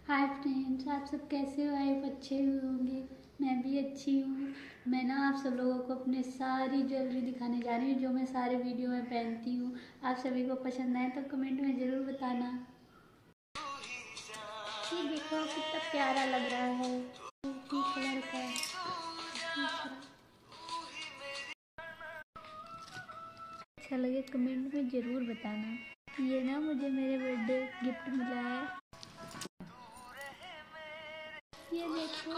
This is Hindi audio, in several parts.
हाय फ्रेंड्स, आप सब कैसे हो? आई होप अच्छे हुए होंगे। मैं भी अच्छी हूँ। मैं ना आप सब लोगों को अपने सारी ज्वेलरी दिखाने जा रही हूँ जो मैं सारे वीडियो में पहनती हूँ। आप सभी को पसंद आए तो कमेंट में ज़रूर बताना। ये देखो कितना प्यारा लग रहा है, रूबी कलर का। अच्छा लगे कमेंट में ज़रूर बताना। ये ना मुझे मेरे बर्थडे गिफ्ट मिला है। ये देखो,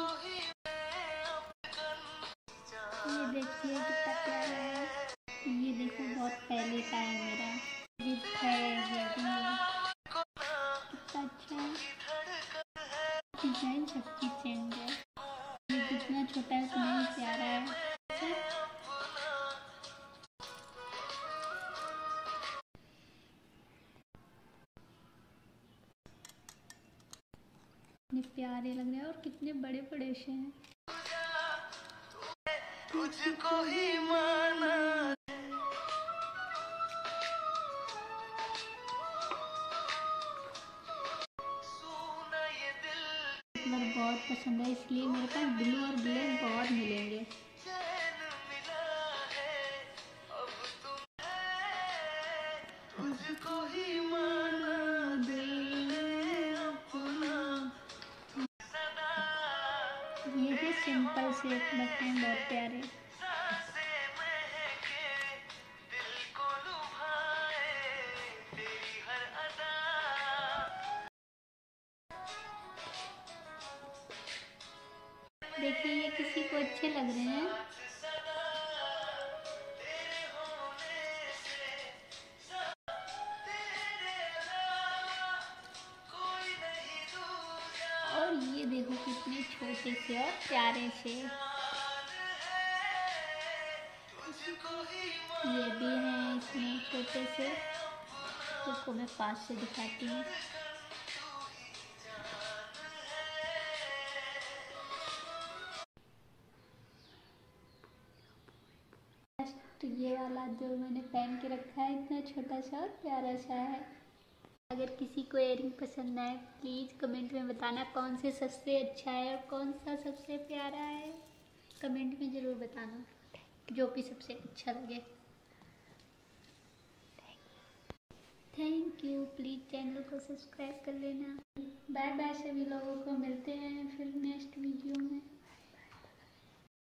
ये देखिए कितना प्यारा है। ये देखो बहुत पहले का है मेरा गिफ्ट है। ये भी कितना अच्छा है। डिजाइन सबकी चेंज है। ये कितना छोटा है, कितना प्यारा है। कितने प्यारे लग रहे हैं और कितने बड़े बड़े से हैं। तुझको ही माना कलर बहुत पसंद है, इसलिए मेरे पास ब्लू और ब्लैक बहुत मिलेंगे। ये है सिंपल से बटन, बहुत प्यारे। देखिए ये किसी को अच्छे लग रहे हैं। और ये देखो कितने छोटे से और प्यारे से। ये भी हैं इसमें छोटे से। इसको मैं पास से दिखाती हूँ। तो ये वाला जो मैंने पहन के रखा है इतना छोटा सा और प्यारा सा है। अगर किसी को इयररिंग पसंद आए प्लीज़ कमेंट में बताना कौन से सबसे अच्छा है और कौन सा सबसे प्यारा है। कमेंट में ज़रूर बताना जो भी सबसे अच्छा लगे। Thank you. प्लीज़ चैनल को सब्सक्राइब कर लेना। बाय बाय सभी लोगों को, मिलते हैं फिर नेक्स्ट वीडियो में।